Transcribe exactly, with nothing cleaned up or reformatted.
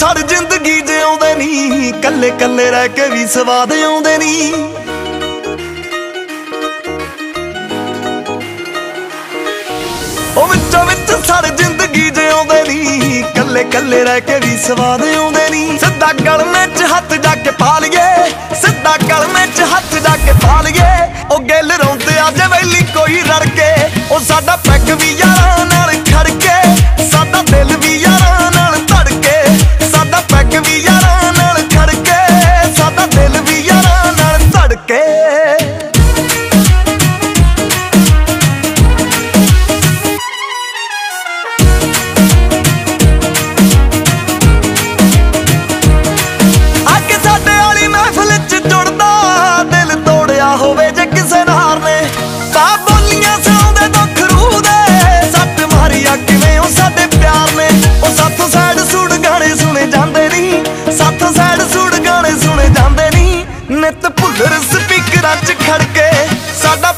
ਸਾਡੀ ਜ਼ਿੰਦਗੀ ਜਿਉਂਦੇ ਨੀ, ਕੱਲੇ ਕੱਲੇ ਰਹਿ ਕੇ ਵੀ ਸਵਾਦ ਆਉਂਦੇ ਨੀ। ਉਹ ਵਿੱਚੋਂ ਵਿੱਚ ਸਾਡੀ ਜ਼ਿੰਦਗੀ ਜਿਉਂਦੇ ਨੀ, ਕੱਲੇ ਕੱਲੇ ਰਹਿ ਕੇ ਵੀ ਸਵਾਦ ਆਉਂਦੇ ਨੀ। ਸਿੱਧਾ ਗਲਮੇ 'ਚ ਹੱਥ ਜਾ ਕੇ ਪਾ ਲਈਏ, ਸਿੱਧਾ ਗਲਮੇ 'ਚ ਹੱਥ ਜਾ ਕੇ ਪਾ ਲਈਏ। ਉਹ ਗਿੱਲ ਰੋਂਦੇ ਆ ਜੇ ਵੈਲੀ ਕੋਈ ਰੜ ਕੇ, ਉਹ ਸਾਡਾ ਪੈਗ ਵੀ ਯਾਰਾਂ ਨਾਲ ਖੜ ਕੇ, ਸਾਡਾ ਦਿਲ ਵੀ ਯਾਰਾਂ ਨਾਲ ਧੜ ਕੇ, ਸਾਡਾ ਪੈਗ ਵੀ ਯਾਰਾਂ ਨਾਲ ਖੜ ਕੇ, ਸਾਡਾ ਦਿਲ ਵੀ ਯਾਰਾਂ ਨਾਲ ਧੜ ਕੇ। ਹੋਵੇ ਜੇ ਕਿਸੇ ਨਾਰ ਨੇ ਤਾਂ ਬੋਲੀਆਂ ਸੁਣਾਉਂਦੇ ਦੁੱਖ ਰੂਹ ਦੇ, ਸੱਟ ਮਾਰੀਆ ਕਿਵੇਂ ਉਹ ਸਾਡੇ ਪਿਆਰ ਨੇ। ਉਹ ਸਾਥੋਂ ਸੈਡ ਸੂੜ ਗਾਣੇ ਸੁਣੇ ਜਾਂਦੇ ਨੀ, ਸਾਥੋਂ ਸੈਡ ਸੂੜ ਗਾਣੇ ਸੁਣੇ ਜਾਂਦੇ ਨੀ। ਨਿੱਤ ਭੁੱਲਰ ਸਪੀਕਰਾਂ 'ਚ ਖੜ ਕੇ ਸਾਡਾ